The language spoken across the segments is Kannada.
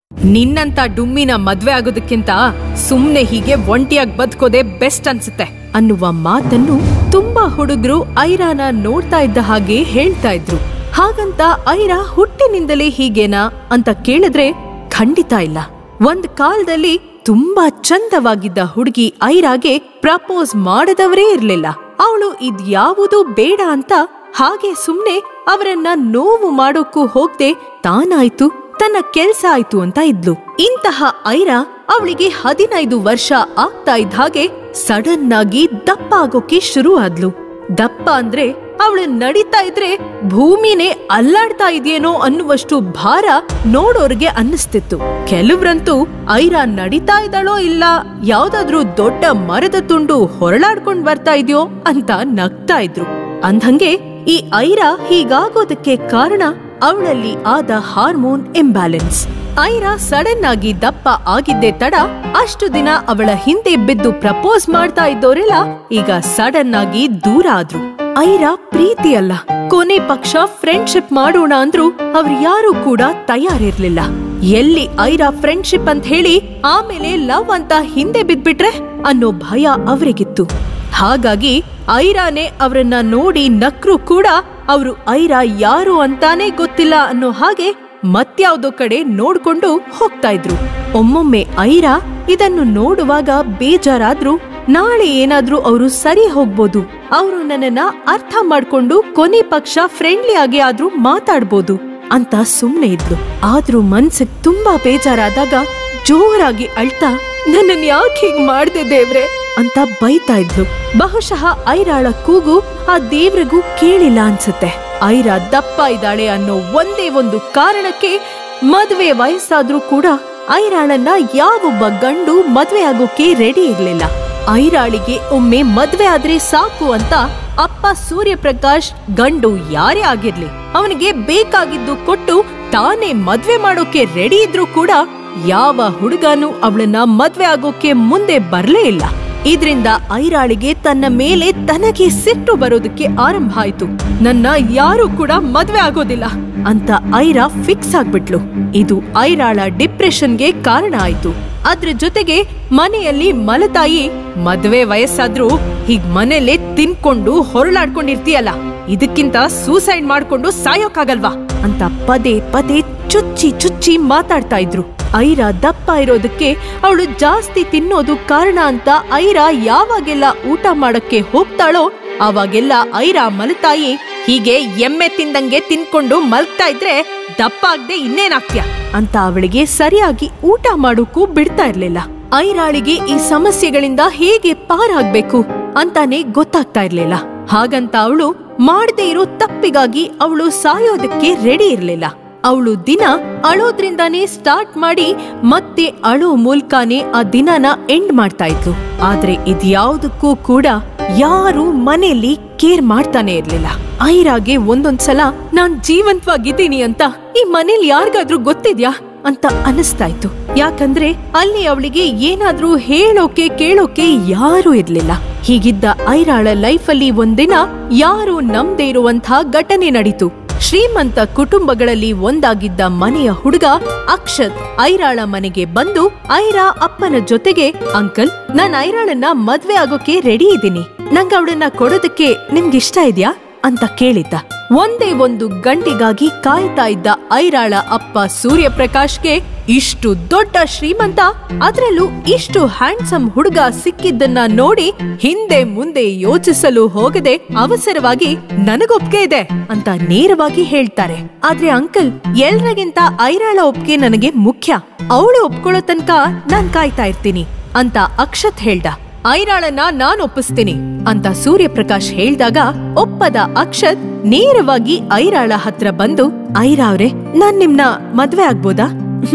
ನಿನ್ನಂತ ಡುಮ್ಮಿನ ಮದ್ವೆ ಆಗೋದಕ್ಕಿಂತ ಸುಮ್ನೆ ಹೀಗೆ ಒಂಟಿಯಾಗಿ ಬದುಕೋದೇ ಬೆಸ್ಟ್ ಅನ್ಸುತ್ತೆ ಅನ್ನುವ ಮಾತನ್ನು ತುಂಬಾ ಹುಡುಗರು ಐರಾನ ನೋಡ್ತಾ ಇದ್ದ ಹಾಗೆ ಹೇಳ್ತಾ ಇದ್ರು. ಹಾಗಂತ ಐರಾ ಹುಟ್ಟಿನಿಂದಲೇ ಹೀಗೇನಾ ಅಂತ ಕೇಳಿದ್ರೆ ಖಂಡಿತ ಇಲ್ಲ. ಒಂದ್ ಕಾಲದಲ್ಲಿ ತುಂಬಾ ಚಂದವಾಗಿದ್ದ ಹುಡುಗಿ ಐರಾಗೆ ಪ್ರಪೋಸ್ ಮಾಡದವರೇ ಇರ್ಲಿಲ್ಲ. ಅವಳು ಇದ್ಯಾವುದೂ ಬೇಡ ಅಂತ ಹಾಗೆ ಸುಮ್ನೆ ಅವರನ್ನ ನೋವು ಮಾಡೋಕ್ಕೂ ಹೋಗ್ದೆ ತಾನಾಯ್ತು ತನ್ನ ಕೆಲ್ಸ ಆಯ್ತು ಅಂತ ಇದ್ಲು. ಇಂತಹ ಐರಾ ಅವಳಿಗೆ 15 ವರ್ಷ ಆಗ್ತಾ ಇದ್ದ ಹಾಗೆ ಸಡನ್ ಆಗಿ ದಪ್ಪ ಆಗೋಕೆ ಶುರು ಆದ್ಲು. ದಪ್ಪ ಅಂದ್ರೆ ಅವಳು ನಡೀತಾ ಇದ್ರೆ ಭೂಮಿನೇ ಅಲ್ಲಾಡ್ತಾ ಇದೆಯೇನೋ ಅನ್ನುವಷ್ಟು ಭಾರ ನೋಡೋರ್ಗೆ ಅನ್ನಿಸ್ತಿತ್ತು. ಕೆಲವ್ರಂತೂ ಐರಾ ನಡೀತಾ ಇದ್ದಾಳೋ ಇಲ್ಲ ಯಾವ್ದಾದ್ರೂ ದೊಡ್ಡ ಮರದ ತುಂಡು ಹೊರಳಾಡ್ಕೊಂಡ್ ಬರ್ತಾ ಇದೆಯೋ ಅಂತ ನಗ್ತಾ ಇದ್ರು. ಅಂದಂಗೆ ಈ ಐರಾ ಹೀಗಾಗೋದಕ್ಕೆ ಕಾರಣ ಅವಳಲ್ಲಿ ಆದ ಹಾರ್ಮೋನ್ ಇಂಬ್ಯಾಲೆನ್ಸ್. ಐರಾ ಸಡನ್ ಆಗಿ ದಪ್ಪ ಆಗಿದ್ದೇ ತಡ ಅಷ್ಟು ದಿನ ಅವಳ ಹಿಂದೆ ಬಿದ್ದು ಪ್ರಪೋಸ್ ಮಾಡ್ತಾ ಇದ್ದೋರೆಲ್ಲ ಈಗ ಸಡನ್ ಆಗಿ ದೂರ ಆದ್ರು. ಐರಾ ಪ್ರೀತಿ ಅಲ್ಲ, ಕೊನೆ ಪಕ್ಷ ಫ್ರೆಂಡ್ಶಿಪ್ ಮಾಡೋಣ ಅಂದ್ರು ಅವ್ರು ಯಾರು ಕೂಡ ತಯಾರಿರ್ಲಿಲ್ಲ. ಎಲ್ಲಿ ಐರಾ ಫ್ರೆಂಡ್ಶಿಪ್ ಅಂತ ಹೇಳಿ ಆಮೇಲೆ ಲವ್ ಅಂತ ಹಿಂದೆ ಬಿದ್ಬಿಟ್ರೆ ಅನ್ನೋ ಭಯ ಅವರಿಗಿತ್ತು. ಹಾಗಾಗಿ ಐರಾನೇ ಅವರನ್ನ ನೋಡಿ ನಕ್ರು ಕೂಡ ಅವರು ಐರಾ ಯಾರು ಅಂತಾನೆ ಗೊತ್ತಿಲ್ಲ ಅನ್ನೋ ಹಾಗೆ ಮತ್ಯಾವ್ದೋ ಕಡೆ ನೋಡ್ಕೊಂಡು ಹೋಗ್ತಾ ಇದ್ರು. ಒಮ್ಮೊಮ್ಮೆ ಐರಾ ಇದನ್ನು ನೋಡುವಾಗ ಬೇಜಾರಾದ್ರು ನಾಳೆ ಏನಾದ್ರೂ ಅವರು ಸರಿ ಹೋಗ್ಬೋದು, ಅವರು ನನ್ನನ್ನ ಅರ್ಥ ಮಾಡ್ಕೊಂಡು ಕೊನೆ ಪಕ್ಷ ಫ್ರೆಂಡ್ಲಿ ಆಗಿ ಆದ್ರೂ ಮಾತಾಡ್ಬೋದು ಅಂತ ಸುಮ್ನೆ ಇದ್ಲು. ಆದ್ರೂ ಮನ್ಸಿಗೆ ತುಂಬಾ ಬೇಜಾರಾದಾಗ ಜೋರಾಗಿ ಅಳ್ತಾ ನನ್ನನ್ ಯಾಕೆ ಹೀಗ್ ಮಾಡ್ದೆ ದೇವ್ರೆ ಅಂತ ಬೈತಾ ಇದ್ಲು. ಬಹುಶಃ ಐರಾಳ ಕೂಗು ಆ ದೇವ್ರಿಗೂ ಕೇಳಿಲ್ಲ ಅನ್ಸುತ್ತೆ. ಐರಾ ದಪ್ಪ ಇದ್ದಾಳೆ ಅನ್ನೋ ಒಂದೇ ಒಂದು ಕಾರಣಕ್ಕೆ ಮದ್ವೆ ವಯಸ್ಸಾದ್ರೂ ಕೂಡ ಐರಾಳನ್ನ ಯಾವೊಬ್ಬ ಗಂಡು ಮದ್ವೆ ಆಗೋಕೆ ರೆಡಿ ಇರ್ಲಿಲ್ಲ. ಐರಾಳಿಗೆ ಒಮ್ಮೆ ಮದ್ವೆ ಆದ್ರೆ ಸಾಕು ಅಂತ ಅಪ್ಪ ಸೂರ್ಯಪ್ರಕಾಶ್ ಗಂಡು ಯಾರೇ ಆಗಿರ್ಲಿ ಅವನಿಗೆ ಬೇಕಾಗಿದ್ದು ಕೊಟ್ಟು ತಾನೇ ಮದ್ವೆ ಮಾಡೋಕೆ ರೆಡಿ ಇದ್ರೂ ಕೂಡ ಯಾವ ಹುಡುಗನೂ ಅವಳನ್ನ ಮದ್ವೆ ಆಗೋಕೆ ಮುಂದೆ ಬರ್ಲೇ ಇಲ್ಲ. ಇದ್ರಿಂದ ಐರಾಳಿಗೆ ತನ್ನ ಮೇಲೆ ತನಗೆ ಸಿಟ್ಟು ಬರೋದಕ್ಕೆ ಆರಂಭ ಆಯ್ತು. ನನ್ನ ಯಾರು ಕೂಡ ಮದ್ವೆ ಆಗೋದಿಲ್ಲ ಅಂತ ಐರಾ ಫಿಕ್ಸ್ ಆಗ್ಬಿಟ್ಲು. ಇದು ಐರಾಳ ಡಿಪ್ರೆಷನ್ಗೆ ಕಾರಣ ಆಯ್ತು. ಅದ್ರ ಜೊತೆಗೆ ಮನೆಯಲ್ಲಿ ಮಲತಾಯಿ ಮದ್ವೆ ವಯಸ್ಸಾದ್ರೂ ಹೀಗ್ ಮನೆಯಲ್ಲೇ ತಿನ್ಕೊಂಡು ಹೊರಳಾಡ್ಕೊಂಡಿರ್ತೀಯಲ್ಲ, ಇದಕ್ಕಿಂತ ಸೂಸೈಡ್ ಮಾಡ್ಕೊಂಡು ಸಾಯೋಕಾಗಲ್ವಾ ಅಂತ ಪದೇ ಪದೇ ಚುಚ್ಚಿ ಚುಚ್ಚಿ ಮಾತಾಡ್ತಾ ಇದ್ರು. ಐರಾ ದಪ್ಪ ಇರೋದಕ್ಕೆ ಅವಳು ಜಾಸ್ತಿ ತಿನ್ನೋದು ಕಾರಣ ಅಂತ ಐರಾ ಯಾವಾಗೆಲ್ಲ ಊಟ ಮಾಡಕ್ಕೆ ಹೋಗ್ತಾಳೋ ಅವಾಗೆಲ್ಲ ಐರಾ ಮಲತಾಯಿ ಹೀಗೆ ಎಮ್ಮೆ ತಿಂದಂಗೆ ತಿನ್ಕೊಂಡು ಮಲ್ಗ್ತಾ ಇದ್ರೆ ದಪ್ಪ ಆಗದೆ ಇನ್ನೇನಾಗ್ತ್ಯ ಅಂತ ಅವಳಿಗೆ ಸರಿಯಾಗಿ ಊಟ ಮಾಡೋಕ್ಕೂ ಬಿಡ್ತಾ ಇರ್ಲಿಲ್ಲ. ಐರಾಳಿಗೆ ಈ ಸಮಸ್ಯೆಗಳಿಂದ ಹೇಗೆ ಪಾರಾಗ್ಬೇಕು ಅಂತಾನೆ ಗೊತ್ತಾಗ್ತಾ ಇರ್ಲಿಲ್ಲ. ಹಾಗಂತ ಅವಳು ಮಾಡದೇ ಇರೋ ತಪ್ಪಿಗಾಗಿ ಅವಳು ಸಾಯೋದಕ್ಕೆ ರೆಡಿ ಇರ್ಲಿಲ್ಲ. ಅವಳು ದಿನ ಅಳೋದ್ರಿಂದಾನೇ ಸ್ಟಾರ್ಟ್ ಮಾಡಿ ಮತ್ತೆ ಅಳೋ ಮೂಲಕನೇ ಆ ದಿನನ ಎಂಡ್ ಮಾಡ್ತಾ ಇದ್ಲು. ಆದ್ರೆ ಇದ್ಯಾವುದಕ್ಕೂ ಕೂಡ ಯಾರು ಮನೆಯಲ್ಲಿ ಕೇರ್ ಮಾಡ್ತಾನೆ ಇರ್ಲಿಲ್ಲ. ಐರಾಗೆ ಒಂದೊಂದ್ಸಲ ನಾನ್ ಜೀವಂತವಾಗಿದ್ದೀನಿ ಅಂತ ಈ ಮನೇಲಿ ಯಾರಿಗಾದ್ರೂ ಗೊತ್ತಿದ್ಯಾ ಅಂತ ಅನಿಸ್ತಾ ಇತ್ತು. ಯಾಕಂದ್ರೆ ಅಲ್ಲಿ ಅವಳಿಗೆ ಏನಾದ್ರೂ ಹೇಳೋಕೆ ಕೇಳೋಕೆ ಯಾರು ಇರ್ಲಿಲ್ಲ. ಹೀಗಿದ್ದ ಐರಾಳ ಲೈಫಲ್ಲಿ ಒಂದಿನ ಯಾರು ನಂಬದೇ ಇರುವಂತ ಘಟನೆ ನಡೀತು. ಶ್ರೀಮಂತ ಕುಟುಂಬಗಳಲ್ಲಿ ಒಂದಾಗಿದ್ದ ಮನೆಯ ಹುಡುಗ ಅಕ್ಷತ್ ಐರಾಳ ಮನೆಗೆ ಬಂದು ಐರಾ ಅಪ್ಪನ ಜೊತೆಗೆ, ಅಂಕಲ್ ನಾನ್ ಐರಾಳನ್ನ ಮದ್ವೆ ಆಗೋಕೆ ರೆಡಿ ಇದ್ದೀನಿ, ನಂಗ ಅವಳನ್ನ ಕೊಡೋದಕ್ಕೆ ನಿಮ್ಗಿಷ್ಟ ಇದ್ಯಾ ಅಂತ ಕೇಳಿದ್ದ. ಒಂದೇ ಒಂದು ಗಂಟೆಗಾಗಿ ಕಾಯ್ತಾ ಇದ್ದ ಐರಾಳ ಅಪ್ಪ ಸೂರ್ಯಪ್ರಕಾಶ್ಗೆ ಇಷ್ಟು ದೊಡ್ಡ ಶ್ರೀಮಂತ, ಅದ್ರಲ್ಲೂ ಇಷ್ಟು ಹ್ಯಾಂಡ್ಸಮ್ ಹುಡುಗ ಸಿಕ್ಕಿದ್ದನ್ನ ನೋಡಿ ಹಿಂದೆ ಮುಂದೆ ಯೋಚಿಸಲು ಹೋಗದೆ ಅವಸರವಾಗಿ ನನಗೊಪ್ಗೆ ಇದೆ ಅಂತ ನೇರವಾಗಿ ಹೇಳ್ತಾರೆ. ಆದ್ರೆ ಅಂಕಲ್, ಎಲ್ರಿಗಿಂತ ಐರಾಳ ಒಪ್ಗೆ ನನಗೆ ಮುಖ್ಯ, ಅವಳು ಒಪ್ಕೊಳ್ಳೋ ತನಕ ನಾನ್ ಕಾಯ್ತಾ ಇರ್ತೀನಿ ಅಂತ ಅಕ್ಷತ್ ಹೇಳ್ದ. ಐರಾಳನ್ನ ನಾನ್ ಒಪ್ಪಿಸ್ತೀನಿ ಅಂತ ಸೂರ್ಯಪ್ರಕಾಶ್ ಹೇಳ್ದಾಗ ಒಪ್ಪದ ಅಕ್ಷತ್ ನೇರವಾಗಿ ಐರಾಳ ಹತ್ರ ಬಂದು, ಐರಾ ಅವ್ರೆ, ನಾನ್ ನಿಮ್ನ ಮದ್ವೆ ಆಗ್ಬೋದಾ?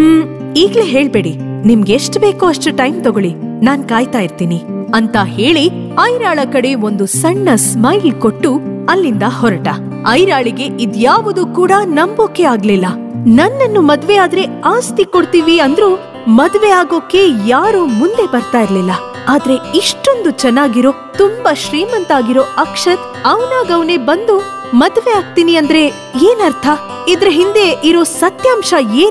ಈಗ್ಲೇ ಹೇಳ್ಬೇಡಿ, ನಿಮ್ಗೆ ಎಷ್ಟ್ ಬೇಕೋ ಅಷ್ಟು ಟೈಮ್ ತಗೊಳ್ಳಿ, ನಾನ್ ಕಾಯ್ತಾ ಇರ್ತೀನಿ ಅಂತ ಹೇಳಿ ಐರಾಳ ಕಡೆ ಒಂದು ಸಣ್ಣ ಸ್ಮೈಲ್ ಕೊಟ್ಟು ಅಲ್ಲಿಂದ ಹೊರಟ. ಐರಾಳಿಗೆ ಇದ್ಯಾವುದು ಕೂಡ ನಂಬೋಕೆ ಆಗ್ಲಿಲ್ಲ. ನನ್ನನ್ನು ಮದ್ವೆ ಆದ್ರೆ ಆಸ್ತಿ ಕೊಡ್ತೀವಿ ಅಂದ್ರು ಮದ್ವೆ ಆಗೋಕೆ ಯಾರು ಮುಂದೆ ಬರ್ತಾ ಇರ್ಲಿಲ್ಲ. ಆದ್ರೆ ಇಷ್ಟೊಂದು ಚೆನ್ನಾಗಿರೋ ತುಂಬಾ ಶ್ರೀಮಂತ ಆಗಿರೋ ಅಕ್ಷತ್ ಅವನಾಗವನೇ ಬಂದು ಮದ್ವೆ ಆಗ್ತೀನಿ ಅಂದ್ರೆ ಏನರ್ಥ? ಇದ್ರ ಹಿಂದೆ ಇರೋ ಸತ್ಯಾಂಶ ಏನು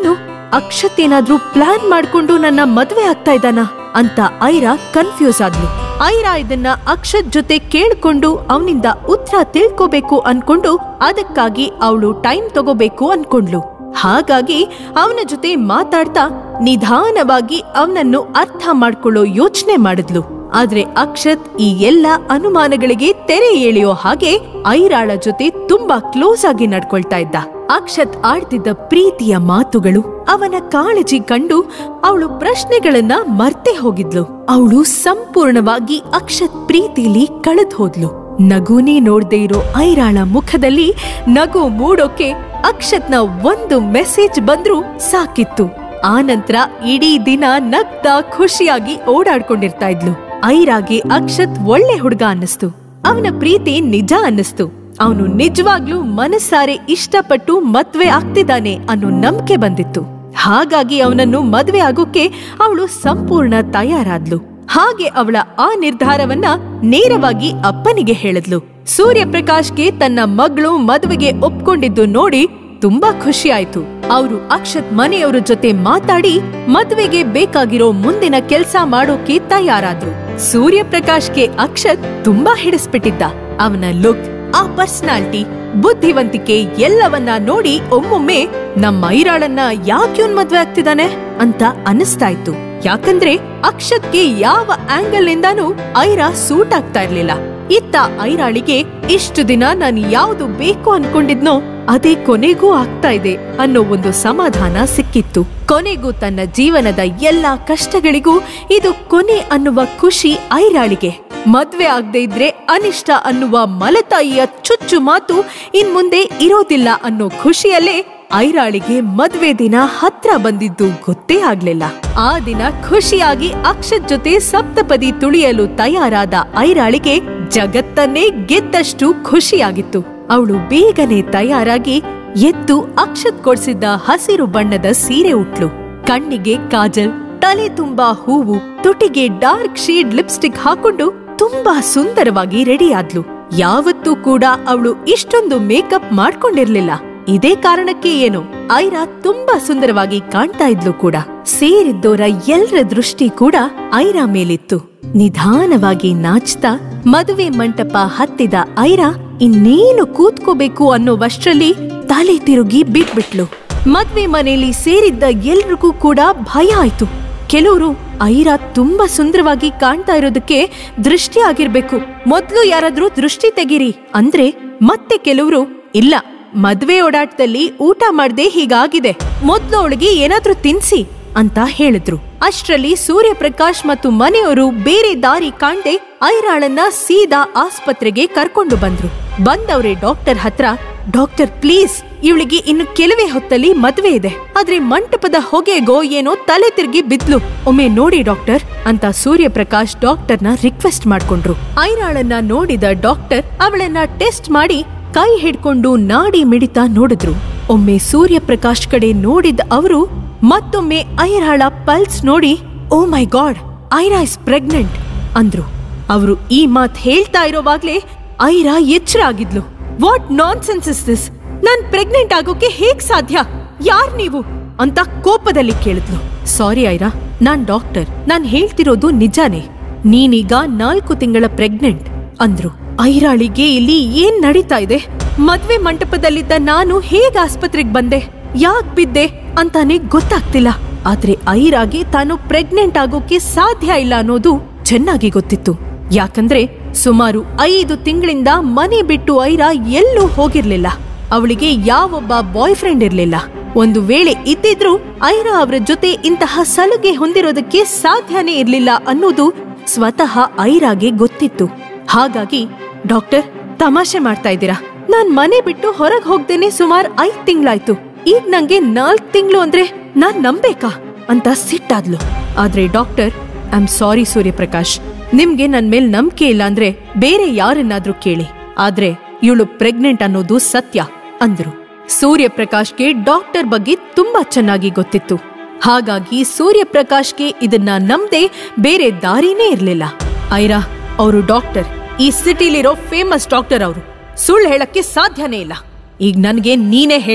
ಅಕ್ಷತ್ ಏನಾದ್ರೂ ಪ್ಲಾನ್ ಮಾಡ್ಕೊಂಡು ನನ್ನ ಮದ್ವೆ ಆಗ್ತಾ ಇದ್ದಾನ ಅಂತ ಐರಾ ಕನ್ಫ್ಯೂಸ್ ಆದ್ಲು. ಐರಾ ಇದನ್ನ ಅಕ್ಷತ್ ಜೊತೆ ಕೇಳ್ಕೊಂಡು ಅವನಿಂದ ಉತ್ತರ ತಿಳ್ಕೋಬೇಕು ಅನ್ಕೊಂಡು ಅದಕ್ಕಾಗಿ ಅವಳು ಟೈಮ್ ತಗೋಬೇಕು ಅನ್ಕೊಂಡ್ಲು. ಹಾಗಾಗಿ ಅವನ ಜೊತೆ ಮಾತಾಡ್ತಾ ನಿಧಾನವಾಗಿ ಅವನನ್ನು ಅರ್ಥ ಮಾಡ್ಕೊಳ್ಳೋ ಯೋಚನೆ ಮಾಡಿದ್ಲು. ಆದ್ರೆ ಅಕ್ಷತ್ ಈ ಎಲ್ಲ ಅನುಮಾನಗಳಿಗೆ ತೆರೆ ಎಳೆಯೋ ಹಾಗೆ ಐರಾಳ ಜೊತೆ ತುಂಬಾ ಕ್ಲೋಸ್ ಆಗಿ ನಡ್ಕೊಳ್ತಾ ಇದ್ದ. ಅಕ್ಷತ್ ಆಡ್ತಿದ್ದ ಪ್ರೀತಿಯ ಮಾತುಗಳು, ಅವನ ಕಾಳಜಿ ಕಂಡು ಅವಳು ಪ್ರಶ್ನೆಗಳನ್ನ ಮರ್ತೆ ಹೋಗಿದ್ಲು. ಅವಳು ಸಂಪೂರ್ಣವಾಗಿ ಅಕ್ಷತ್ ಪ್ರೀತಿಲಿ ಕಳೆದ್ ಹೋದ್ಲು. ನಗುನೇ ನೋಡ್ದೇ ಇರೋ ಐರಾಳ ಮುಖದಲ್ಲಿ ನಗು ಮೂಡೋಕೆ ಅಕ್ಷತ್ನ ಒಂದು ಮೆಸೇಜ್ ಬಂದ್ರೂ ಸಾಕಿತ್ತು. ಆನಂತರ ಇಡೀ ದಿನ ನಗ್ತಾ ಖುಷಿಯಾಗಿ ಓಡಾಡ್ಕೊಂಡಿರ್ತಾ ಇದ್ಲು. ಐರಾಗೆ ಅಕ್ಷತ್ ಒಳ್ಳೆ ಹುಡುಗ ಅನ್ನಿಸ್ತು. ಅವನ ಪ್ರೀತಿ ನಿಜ ಅನ್ನಿಸ್ತು. ಅವನು ನಿಜವಾಗ್ಲೂ ಮನಸ್ಸಾರೆ ಇಷ್ಟಪಟ್ಟು ಮದ್ವೆ ಆಗ್ತಿದ್ದಾನೆ ಅನ್ನೋ ನಂಬಿಕೆ ಬಂದಿತ್ತು. ಹಾಗಾಗಿ ಅವನನ್ನು ಮದ್ವೆ ಆಗೋಕೆ ಅವಳು ಸಂಪೂರ್ಣ ತಯಾರಾದ್ಲು. ಹಾಗೆ ಅವಳ ಆ ನಿರ್ಧಾರವನ್ನ ನೇರವಾಗಿ ಅಪ್ಪನಿಗೆ ಹೇಳಿದ್ಲು. ಸೂರ್ಯಪ್ರಕಾಶ್ಗೆ ತನ್ನ ಮಗಳು ಮದುವೆಗೆ ಒಪ್ಕೊಂಡಿದ್ದು ನೋಡಿ ತುಂಬಾ ಖುಷಿ ಆಯ್ತು. ಅವರು ಅಕ್ಷತ್ ಮನೆಯವರ ಜೊತೆ ಮಾತಾಡಿ ಮದುವೆಗೆ ಬೇಕಾಗಿರೋ ಮುಂದಿನ ಕೆಲ್ಸ ಮಾಡೋಕೆ ತಯಾರಾದ್ರು. ಸೂರ್ಯಪ್ರಕಾಶ್ಗೆ ಅಕ್ಷತ್ ತುಂಬಾ ಹಿಡಿಸ್ಬಿಟ್ಟಿದ್ದ. ಅವನ ಲುಕ್, ಆ ಪರ್ಸನಾಲಿಟಿ, ಬುದ್ಧಿವಂತಿಕೆ ಎಲ್ಲವನ್ನ ನೋಡಿ ಒಮ್ಮೊಮ್ಮೆ ನಮ್ಮ ಐರಾಳನ್ನ ಯಾಕ್ಯೂನ್ ಮದ್ವೆ ಆಗ್ತಿದ್ದಾನೆ ಅಂತ ಅನಿಸ್ತಾ ಇತ್ತು. ಯಾಕಂದ್ರೆ ಅಕ್ಷತ್ಗೆ ಯಾವ ಆಂಗಲ್ ನಿಂದಾನೂ ಐರಾ ಸೂಟ್ ಆಗ್ತಾ ಇರ್ಲಿಲ್ಲ. ಇತ್ತ ಐರಾಳಿಗೆ ಇಷ್ಟು ದಿನ ನಾನು ಯಾವ್ದು ಬೇಕು ಅನ್ಕೊಂಡಿದ್ನೋ ಅದೇ ಕೊನೆಗೂ ಆಗ್ತಾ ಇದೆ ಅನ್ನೋ ಒಂದು ಸಮಾಧಾನ ಸಿಕ್ಕಿತ್ತು. ಕೊನೆಗೂ ತನ್ನ ಜೀವನದ ಎಲ್ಲಾ ಕಷ್ಟಗಳಿಗೂ ಇದು ಕೊನೆ ಅನ್ನುವ ಖುಷಿ ಐರಾಳಿಗೆ. ಮದ್ವೆ ಆಗದೆ ಇದ್ರೆ ಅನಿಷ್ಟ ಅನ್ನುವ ಮಲತಾಯಿಯ ಚುಚ್ಚು ಮಾತು ಇನ್ಮುಂದೆ ಇರೋದಿಲ್ಲ ಅನ್ನೋ ಖುಷಿಯಲ್ಲೇ ಐರಾಳಿಗೆ ಮದ್ವೆ ದಿನ ಹತ್ರ ಬಂದಿದ್ದು ಗೊತ್ತೇ ಆಗ್ಲಿಲ್ಲ. ಆ ದಿನ ಖುಷಿಯಾಗಿ ಅಕ್ಷತ್ ಜೊತೆ ಸಪ್ತಪದಿ ತುಳಿಯಲು ತಯಾರಾದ ಐರಾಳಿಗೆ ಜಗತ್ತನ್ನೇ ಗೆದ್ದಷ್ಟು ಖುಷಿಯಾಗಿತ್ತು. ಅವಳು ಬೇಗನೆ ತಯಾರಾಗಿ ಎದ್ದು ಅಕ್ಷತ್ ಕೊಡ್ಸಿದ್ದ ಹಸಿರು ಬಣ್ಣದ ಸೀರೆ ಉಟ್ಲು. ಕಣ್ಣಿಗೆ ಕಾಜಲ್, ತಲೆ ತುಂಬಾ ಹೂವು, ತುಟಿಗೆ ಡಾರ್ಕ್ ಶೇಡ್ ಲಿಪ್ಸ್ಟಿಕ್ ಹಾಕೊಂಡು ತುಂಬಾ ಸುಂದರವಾಗಿ ರೆಡಿ ಆದ್ಲು. ಯಾವತ್ತೂ ಕೂಡ ಅವಳು ಇಷ್ಟೊಂದು ಮೇಕಪ್ ಮಾಡ್ಕೊಂಡಿರ್ಲಿಲ್ಲ. ಇದೇ ಕಾರಣಕ್ಕೆ ಏನೋ ಐರಾ ತುಂಬಾ ಸುಂದರವಾಗಿ ಕಾಣ್ತಾ ಇದ್ಲು ಕೂಡ. ಸೇರಿದ್ದೋರ ಎಲ್ಲರ ದೃಷ್ಟಿ ಕೂಡ ಐರಾ ಮೇಲಿತ್ತು. ನಿಧಾನವಾಗಿ ನಾಚ್ತಾ ಮದುವೆ ಮಂಟಪ ಹತ್ತಿದ ಐರಾ ಇನ್ನೇನು ಕೂತ್ಕೋಬೇಕು ಅನ್ನೋವಷ್ಟರಲ್ಲಿ ತಲೆ ತಿರುಗಿ ಬಿಟ್ಬಿಟ್ಲು. ಮದ್ವೆ ಮನೆಯಲ್ಲಿ ಸೇರಿದ್ದ ಎಲ್ರಿಗೂ ಕೂಡ ಭಯ ಆಯ್ತು. ಕೆಲವರು ಐರಾ ತುಂಬಾ ಸುಂದರವಾಗಿ ಕಾಣ್ತಾ ಇರೋದಕ್ಕೆ ದೃಷ್ಟಿ ಆಗಿರ್ಬೇಕು, ಮೊದ್ಲು ಯಾರಾದ್ರೂ ದೃಷ್ಟಿ ತೆಗಿರಿ ಅಂದ್ರೆ, ಮತ್ತೆ ಕೆಲವರು ಇಲ್ಲ, ಮದ್ವೆ ಓಡಾಟದಲ್ಲಿ ಊಟ ಮಾಡ್ದೆ ಹೀಗಾಗಿದೆ, ಮೊದ್ಲು ಅವಳಿಗೆ ಏನಾದ್ರೂ ತಿನ್ಸಿ ಅಂತ ಹೇಳಿದ್ರು. ಅಷ್ಟರಲ್ಲಿ ಸೂರ್ಯಪ್ರಕಾಶ್ ಮತ್ತು ಮನೆಯವರು ಬೇರೆ ದಾರಿ ಕಾಣ್ದೆ ಐರಾಳನ್ನ ಸೀದಾ ಆಸ್ಪತ್ರೆಗೆ ಕರ್ಕೊಂಡು ಬಂದ್ರು. ಬಂದವ್ರೆ ಡಾಕ್ಟರ್ ಹತ್ರ, ಡಾಕ್ಟರ್ ಪ್ಲೀಸ್, ಇವಳಿಗೆ ಇನ್ನು ಕೆಲವೇ ಹೊತ್ತಲ್ಲಿ ಮದ್ವೆ ಇದೆ, ಆದ್ರೆ ಮಂಟಪದ ಹೊಗೆಗೋ ಏನೋ ತಲೆ ತಿರುಗಿ ಬಿದ್ಲು, ಒಮ್ಮೆ ನೋಡಿ ಡಾಕ್ಟರ್ ಅಂತ ಸೂರ್ಯಪ್ರಕಾಶ್ ಡಾಕ್ಟರ್ನ ರಿಕ್ವೆಸ್ಟ್ ಮಾಡ್ಕೊಂಡ್ರು. ಐರಾಳನ್ನ ನೋಡಿದ ಡಾಕ್ಟರ್ ಅವಳನ್ನ ಟೆಸ್ಟ್ ಮಾಡಿ ಕೈ ಹಿಡ್ಕೊಂಡು ನಾಡಿ ಮಿಡಿತ ನೋಡಿದ್ರು. ಒಮ್ಮೆ ಸೂರ್ಯಪ್ರಕಾಶ್ ಕಡೆ ನೋಡಿದ ಅವರು ಮತ್ತೊಮ್ಮೆ ಐರಾಳ ಪಲ್ಸ್ ನೋಡಿ, oh my god, Aira is pregnant ಅಂದ್ರು. ಅವರು ಈ ಮಾತ್ ಹೇಳ್ತಾ ಇರೋವಾಗ್ಲೇ ಐರಾ ಎಚ್ಚರ ಆಗಿದ್ಲು. What nonsense is this? ನಾನ್ ಪ್ರೆಗ್ನೆಂಟ್ ಆಗೋಕೆ ಹೇಗ್ ಸಾಧ್ಯ? ಯಾರ್ ನೀವು ಅಂತ ಕೋಪದಲ್ಲಿ ಕೇಳಿದ್ಲು. ಸಾರಿ ಐರಾ, ನಾನ್ ಡಾಕ್ಟರ್, ನಾನ್ ಹೇಳ್ತಿರೋದು ನಿಜಾನೇ, ನೀನೀಗ 4 ತಿಂಗಳ ಪ್ರೆಗ್ನೆಂಟ್ ಅಂದ್ರು. ಐರಾಳಿಗೆ ಇಲ್ಲಿ ಏನ್ ನಡೀತಾ ಇದೆ? ಮದ್ವೆ ಮಂಟಪದಲ್ಲಿದ್ದ ನಾನು ಹೇಗ್ ಆಸ್ಪತ್ರೆಗೆ ಬಂದೆ, ಯಾಕ್ ಬಿದ್ದೆ ಅಂತಾನೆ ಗೊತ್ತಾಗ್ತಿಲ್ಲ. ಆದ್ರೆ ಐರಾಗೆ ತಾನು ಪ್ರೆಗ್ನೆಂಟ್ ಆಗೋಕೆ ಸಾಧ್ಯ ಇಲ್ಲ ಅನ್ನೋದು ಚೆನ್ನಾಗಿ ಗೊತ್ತಿತ್ತು. ಯಾಕಂದ್ರೆ ಸುಮಾರು 5 ತಿಂಗಳಿಂದ ಮನೆ ಬಿಟ್ಟು ಐರಾ ಎಲ್ಲೂ ಹೋಗಿರ್ಲಿಲ್ಲ. ಅವಳಿಗೆ ಯಾವೊಬ್ಬ ಬಾಯ್ ಫ್ರೆಂಡ್ ಇರ್ಲಿಲ್ಲ. ಒಂದು ವೇಳೆ ಇದ್ದಿದ್ರು ಐರಾ ಅವರ ಜೊತೆ ಇಂತಹ ಸಲುಗೆ ಹೊಂದಿರೋದಕ್ಕೆ ಸಾಧ್ಯನೇ ಇರ್ಲಿಲ್ಲ ಅನ್ನೋದು ಸ್ವತಃ ಐರಾಗೆ ಗೊತ್ತಿತ್ತು. ಹಾಗಾಗಿ, ಡಾಕ್ಟರ್ ತಮಾಷೆ ಮಾಡ್ತಾ ಇದ್ದೀರಾ? ನಾನ್ ಮನೆ ಬಿಟ್ಟು ಹೊರಗೆ ಹೋಗ್ದೇನೆ ಸುಮಾರು 5 ತಿಂಗಳಾಯ್ತು. ಈಗ ನಂಗೆ 4 ತಿಂಗಳು ಅಂದ್ರೆ ನಾನ್ ನಂಬೇಕಾ ಅಂತ ಸಿಟ್ಟಾದ್ಲು. ಆದ್ರೆ doctor, I am sorry Suryaprakash, ನಿಮ್ಗೆ ನನ್ ಮೇಲ್ ನಂಬಿಕೆ ಇಲ್ಲ ಅಂದ್ರೆ ಬೇರೆ ಯಾರನ್ನಾದ್ರೂ ಕೇಳಿ, ಆದ್ರೆ ಇವಳು ಪ್ರೆಗ್ನೆಂಟ್ ಅನ್ನೋದು ಸತ್ಯ ಅಂದ್ರು. ಸೂರ್ಯಪ್ರಕಾಶ್ಗೆ ಡಾಕ್ಟರ್ ಬಗ್ಗೆ ತುಂಬಾ ಚೆನ್ನಾಗಿ ಗೊತ್ತಿತ್ತು. ಹಾಗಾಗಿ ಸೂರ್ಯಪ್ರಕಾಶ್ಗೆ ಇದನ್ನ ನಂಬದೆ ಬೇರೆ ದಾರಿನೇ ಇರ್ಲಿಲ್ಲ. ಐರಾ, ಅವರು ಡಾಕ್ಟರ್, ಈ ಸಿಟಿಲಿರೋ ಫೇಮಸ್ ಡಾಕ್ಟರ್ ಅವರು, ಸುಳ್ಳು ಹೇಳಕ್ಕೆ ಸಾಧ್ಯನೇ ಇಲ್ಲ. ಈಗ ನನ್ಗೆ ನೀನೇ ಹೇಳು,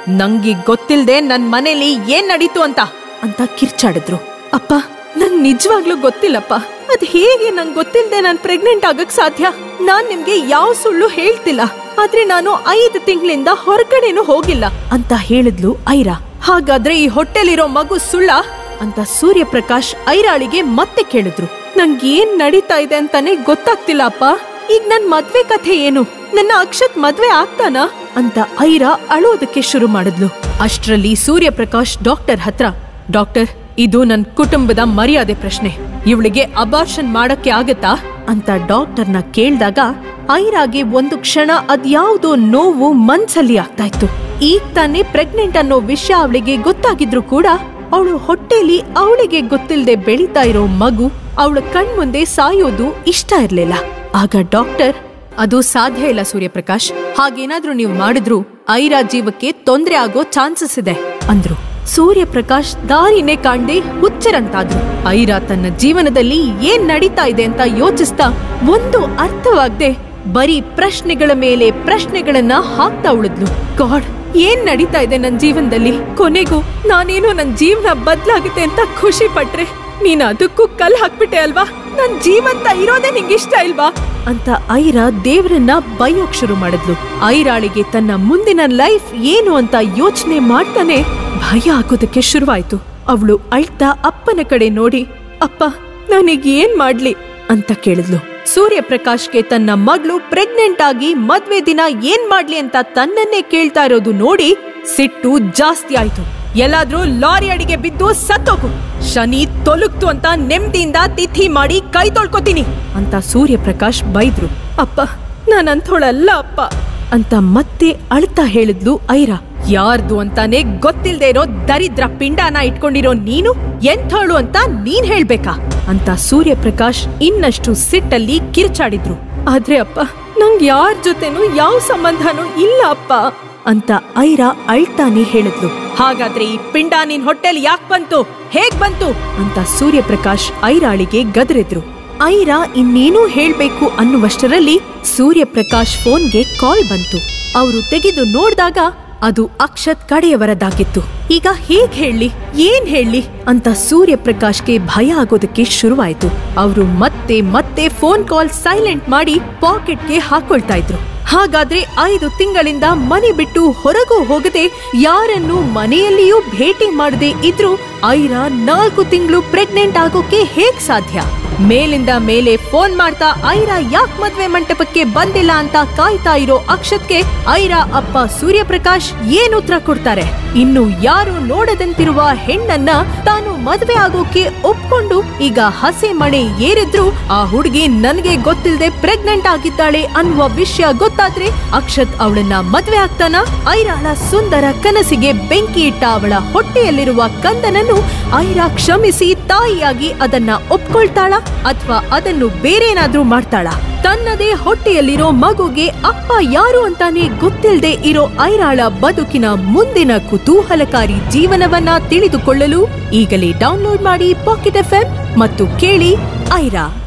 ನಂಗೆ ಗೊತ್ತಿಲ್ದೆ ನನ್ ಮನೇಲಿ ಏನ್ ನಡೀತು ಅಂತ ಕಿರ್ಚಾಡಿದ್ರು. ಅಪ್ಪ, ನಂಗ್ ನಿಜವಾಗ್ಲೂ ಗೊತ್ತಿಲ್ಲಪ್ಪ. ಅದ್ ಹೇಗೆ ನಂಗ್ ಗೊತ್ತಿಲ್ದೆ ನಾನ್ ಪ್ರೆಗ್ನೆಂಟ್ ಆಗಕ್ ಸಾಧ್ಯ? ನಾನ್ ನಿಮ್ಗೆ ಯಾವ ಸುಳ್ಳು ಹೇಳ್ತಿಲ್ಲ, ಆದ್ರೆ ನಾನು 5 ತಿಂಗಳಿಂದ ಹೊರಗಡೆನೂ ಹೋಗಿಲ್ಲ ಅಂತ ಹೇಳಿದ್ಲು ಐರಾ. ಹಾಗಾದ್ರೆ ಈ ಹೊಟ್ಟೆಲಿರೋ ಮಗು ಸುಳ್ಳ ಅಂತ ಸೂರ್ಯಪ್ರಕಾಶ್ ಐರಾಳಿಗೆ ಮತ್ತೆ ಕೇಳಿದ್ರು. ನಂಗೇನ್ ನಡೀತಾ ಇದೆ ಅಂತಾನೆ ಗೊತ್ತಾಗ್ತಿಲ್ಲ ಅಪ್ಪ. ಈಗ ನನ್ ಮದ್ವೆ ಕಥೆ ಏನು? ನನ್ನ ಅಕ್ಷತ್ ಮದ್ವೆ ಆಗ್ತಾನ ಅಂತ ಐರಾ ಅಳೋದಕ್ಕೆ ಶುರು ಮಾಡಿದ್ಲು. ಅಷ್ಟ್ರಲ್ಲಿ ಸೂರ್ಯಪ್ರಕಾಶ್ ಡಾಕ್ಟರ್ ಹತ್ರ, ಡಾಕ್ಟರ್, ಇದು ನನ್ ಕುಟುಂಬದ ಮರ್ಯಾದೆ ಪ್ರಶ್ನೆ, ಇವಳಿಗೆ ಅಬಾರ್ಷನ್ ಮಾಡಕ್ಕೆ ಆಗತ್ತಾ ಅಂತ ಡಾಕ್ಟರ್ನ ಕೇಳ್ದಾಗ ಐರಾಗೆ ಒಂದು ಕ್ಷಣ ಅದ್ಯಾವುದೋ ನೋವು ಮನ್ಸಲ್ಲಿ ಆಗ್ತಾ ಇತ್ತು. ಈಗ ತಾನೇ ಪ್ರೆಗ್ನೆಂಟ್ ಅನ್ನೋ ವಿಷಯ ಅವಳಿಗೆ ಗೊತ್ತಾಗಿದ್ರು ಕೂಡ ಅವಳು ಹೊಟ್ಟೆಲಿ ಅವಳಿಗೆ ಗೊತ್ತಿಲ್ಲದೆ ಬೆಳೀತಾ ಇರೋ ಮಗು ಅವಳ ಕಣ್ಮುಂದೆ ಸಾಯೋದು ಇಷ್ಟ ಇರ್ಲಿಲ್ಲ. ಆಗ ಡಾಕ್ಟರ್, ಅದು ಸಾಧ್ಯ ಇಲ್ಲ ಸೂರ್ಯಪ್ರಕಾಶ್, ಹಾಗೇನಾದ್ರೂ ನೀವು ಮಾಡಿದ್ರು ಐರಾ ಜೀವಕ್ಕೆ ತೊಂದರೆ ಆಗೋ ಚಾನ್ಸಸ್ ಇದೆ ಅಂದ್ರು. ಸೂರ್ಯಪ್ರಕಾಶ್ ದಾರಿನೇ ಕಾಣ್ದೆ ಹುಚ್ಚರಂತಾದ್ರು. ಐರಾ ತನ್ನ ಜೀವನದಲ್ಲಿ ಏನ್ ನಡೀತಾ ಇದೆ ಅಂತ ಯೋಚಿಸ್ತಾ ಒಂದು ಅರ್ಥವಾಗದೆ ಬರೀ ಪ್ರಶ್ನೆಗಳ ಮೇಲೆ ಪ್ರಶ್ನೆಗಳನ್ನ ಹಾಕ್ತಾ ಉಳಿದ್ಲು. ಗಾಡ್, ಏನ್ ನಡೀತಾ ಇದೆ ನನ್ ಜೀವನದಲ್ಲಿ? ಕೊನೆಗೂ ನಾನೇನೋ ನನ್ ಜೀವನ ಬದ್ಲಾಗುತ್ತೆ ಅಂತ ಖುಷಿ ಪಟ್ರೆ ನೀನ್ ಅದಕ್ಕೂ ಕಲ್ ಹಾಕ್ಬಿಟ್ಟೆ ಅಲ್ವಾ? ನನ್ ಜೀವಂತ ಇರೋದೇ ನಿಂಗಿಷ್ಟ ಇಲ್ವಾ ಅಂತ ಐರಾ ದೇವರನ್ನ ಬೈಯೋಕ್ ಶುರು ಮಾಡಿದ್ಲು. ಐರಾಳಿಗೆ ತನ್ನ ಮುಂದಿನ ಲೈಫ್ ಏನು ಅಂತ ಯೋಚನೆ ಮಾಡ್ತಾನೆ ಭಯ ಆಗೋದಕ್ಕೆ ಶುರುವಾಯ್ತು. ಅವಳು ಅಳ್ತಾ ಅಪ್ಪನ ಕಡೆ ನೋಡಿ, ಅಪ್ಪ, ನನಗ್ ಏನ್ ಮಾಡ್ಲಿ ಅಂತ ಕೇಳಿದ್ಲು. ಸೂರ್ಯಪ್ರಕಾಶ್ಗೆ ತನ್ನ ಮಗಳು ಪ್ರೆಗ್ನೆಂಟ್ ಆಗಿ ಮದ್ವೆ ದಿನ ಏನ್ ಮಾಡ್ಲಿ ಅಂತ ತನ್ನನ್ನೇ ಕೇಳ್ತಾ ಇರೋದು ನೋಡಿ ಸಿಟ್ಟು ಜಾಸ್ತಿ ಆಯ್ತು. ಎಲ್ಲಾದ್ರೂ ಲಾರಿ ಅಡಿಗೆ ಬಿದ್ದು ಸತ್ತೋಗು, ಶನಿ ತೊಲಗ್ತು ಅಂತ ನೆಮ್ಮದಿಯಿಂದ ತಿಥಿ ಮಾಡಿ ಕೈ ತೊಳ್ಕೊತೀನಿ ಅಂತ ಸೂರ್ಯಪ್ರಕಾಶ್ ಬೈದ್ರು. ಅಪ್ಪ, ನಾನಂಥೋಳಲ್ಲ ಅಪ್ಪ ಅಂತ ಮತ್ತೆ ಅಳ್ತಾ ಹೇಳಿದ್ಲು ಐರಾ. ಯಾರ್ದು ಅಂತಾನೆ ಗೊತ್ತಿಲ್ದೇ ಇರೋ ದರಿದ್ರ ಪಿಂಡಾನ ಇಟ್ಕೊಂಡಿರೋ ನೀನು ಎಂಥಳು ಅಂತ ನೀನ್ ಹೇಳ್ಬೇಕಾ ಅಂತ ಸೂರ್ಯಪ್ರಕಾಶ್ ಇನ್ನಷ್ಟು ಸಿಟ್ಟಲ್ಲಿ ಕಿರ್ಚಾಡಿದ್ರು. ಆದ್ರೆ ಅಪ್ಪ, ನಂಗ್ ಯಾರ ಜೊತೆನೂ ಯಾವ ಸಂಬಂಧನೂ ಇಲ್ಲ ಅಪ್ಪ ಅಂತ ಐರಾ ಅಳ್ತಾನೆ ಹೇಳಿದ್ಲು. ಹಾಗಾದ್ರೆ ಈ ಪಿಂಡ ನಿನ್ ಹೊಟ್ಟೆಲ್ ಯಾಕ್ ಬಂತು, ಹೇಗ್ ಬಂತು ಅಂತ ಸೂರ್ಯಪ್ರಕಾಶ್ ಐರಾಳಿಗೆ ಗದರಿದ್ರು. ಐರಾ ಇನ್ನೇನೂ ಹೇಳ್ಬೇಕು ಅನ್ನುವಷ್ಟರಲ್ಲಿ ಸೂರ್ಯಪ್ರಕಾಶ್ ಫೋನ್ಗೆ ಕಾಲ್ ಬಂತು. ಅವರು ತೆಗೆದು ನೋಡ್ದಾಗ ಅದು ಅಕ್ಷತ್ ಕಡೆಯವರದಾಗಿತ್ತು. ಈಗ ಹೇಗ್ ಹೇಳಿ, ಏನ್ ಹೇಳಿ ಅಂತ ಸೂರ್ಯಪ್ರಕಾಶ್ಗೆ ಭಯ ಆಗೋದಕ್ಕೆ ಶುರುವಾಯ್ತು. ಅವರು ಮತ್ತೆ ಮತ್ತೆ ಫೋನ್ ಕಾಲ್ ಸೈಲೆಂಟ್ ಮಾಡಿ ಪಾಕೆಟ್ಗೆ ಹಾಕೊಳ್ತಾ ಇದ್ರು. ಹಾಗಾದ್ರೆ 5 ತಿಂಗಳಿಂದ ಮನೆ ಬಿಟ್ಟು ಹೊರಗೂ ಹೋಗದೆ ಯಾರನ್ನು ಮನೆಯಲ್ಲಿಯೂ ಭೇಟಿ ಮಾಡದೆ ಇದ್ರು ಐರಾ 4 ತಿಂಗಳು ಪ್ರೆಗ್ನೆಂಟ್ ಆಗೋಕೆ ಹೇಗ್ ಸಾಧ್ಯ? ಮೇಲಿಂದ ಮೇಲೆ ಫೋನ್ ಮಾಡ್ತಾ ಐರಾ ಯಾಕ್ ಮದ್ವೆ ಮಂಟಪಕ್ಕೆ ಬಂದಿಲ್ಲ ಅಂತ ಕಾಯ್ತಾ ಇರೋ ಅಕ್ಷತ್ಗೆ ಐರಾ ಅಪ್ಪ ಸೂರ್ಯಪ್ರಕಾಶ್ ಏನ್ ಉತ್ತರ ಕೊಡ್ತಾರೆ? ಇನ್ನು ಯಾರು ನೋಡದಂತಿರುವ ಹೆಣ್ಣನ್ನ ತಾನು ಮದ್ವೆ ಆಗೋಕೆ ಒಪ್ಕೊಂಡು ಈಗ ಹಸೆ ಮಣೆ ಏರಿದ್ರು ಆ ಹುಡುಗಿ ನನ್ಗೆ ಗೊತ್ತಿಲ್ಲದೆ ಪ್ರೆಗ್ನೆಂಟ್ ಆಗಿದ್ದಾಳೆ ಅನ್ನುವ ವಿಷಯ ಗೊತ್ತಾದ್ರೆ ಅಕ್ಷತ್ ಅವಳನ್ನ ಮದ್ವೆ ಆಗ್ತಾನ? ಐರಾಳ ಸುಂದರ ಕನಸಿಗೆ ಬೆಂಕಿ ಇಟ್ಟ ಅವಳ ಹೊಟ್ಟೆಯಲ್ಲಿರುವ ಕಂದನನ್ನು ಐರಾ ಕ್ಷಮಿಸಿ ತಾಯಿಯಾಗಿ ಅದನ್ನ ಒಪ್ಕೊಳ್ತಾಳ ಅಥವಾ ಅದನ್ನು ಬೇರೇನಾದ್ರೂ ಮಾಡ್ತಾಳ? ತನ್ನದೇ ಹೊಟ್ಟೆಯಲ್ಲಿರೋ ಮಗುಗೆ ಅಪ್ಪ ಯಾರು ಅಂತಾನೆ ಗೊತ್ತಿಲ್ಲದೆ ಇರೋ ಐರಾಳ ಬದುಕಿನ ಮುಂದಿನ ಕುತೂಹಲಕಾರಿ ಜೀವನವನ್ನ ತಿಳಿದುಕೊಳ್ಳಲು ಈಗಲೇ ಡೌನ್ಲೋಡ್ ಮಾಡಿ ಪಾಕೆಟ್ FM ಮತ್ತು ಕೇಳಿ ಐರಾ.